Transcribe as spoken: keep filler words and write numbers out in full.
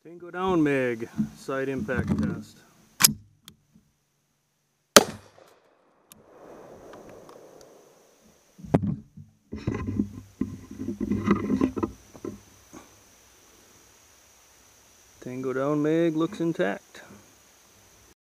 Tango down mag, side impact test. Tango down mag looks intact.